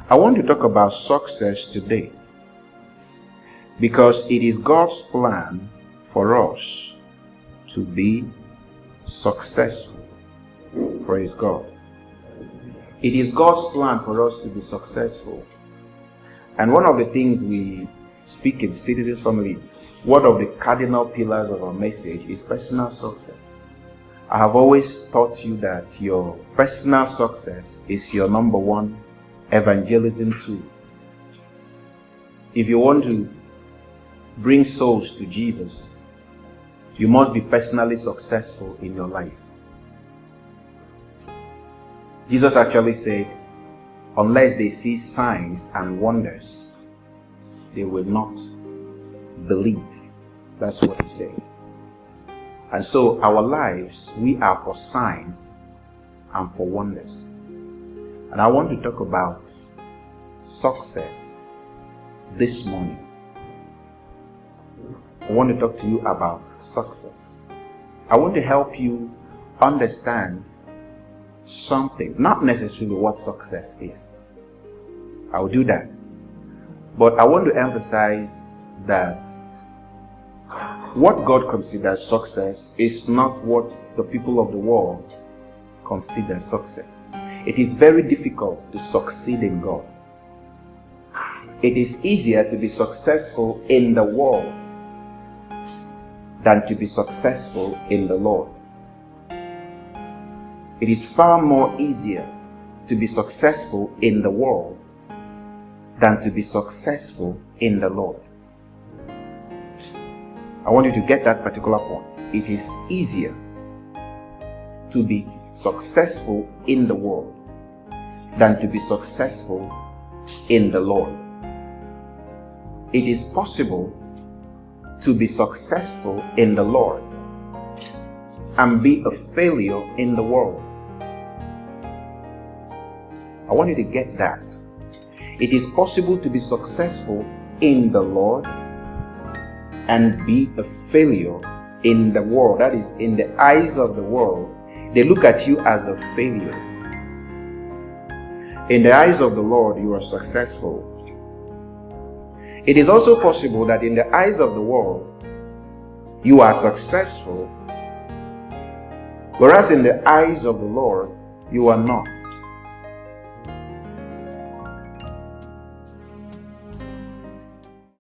I want to talk about success today because it is God's plan for us to be successful. Praise God. It is God's plan for us to be successful. And one of the things we speak in Citizens Family, one of the cardinal pillars of our message is personal success. I have always taught you that your personal success is your number one evangelism tool. If you want to bring souls to Jesus, you must be personally successful in your life. Jesus actually said, unless they see signs and wonders, they will not believe. That's what he said. And so our lives, we are for signs and for wonders. And I want to talk about success this morning. I want to talk to you about success. I want to help you understand something, not necessarily what success is. I'll do that. But I want to emphasize that what God considers success is not what the people of the world consider success. It is very difficult to succeed in God. It is easier to be successful in the world than to be successful in the Lord. It is far more easier to be successful in the world than to be successful in the Lord. I want you to get that particular point. It is easier to be successful in the world than to be successful in the Lord. It is possible to be successful in the Lord and be a failure in the world. I want you to get that. It is possible to be successful in the Lord and be a failure in the world. That is, in the eyes of the world, they look at you as a failure. In the eyes of the Lord, you are successful. It is also possible that in the eyes of the world, you are successful, whereas in the eyes of the Lord, you are not.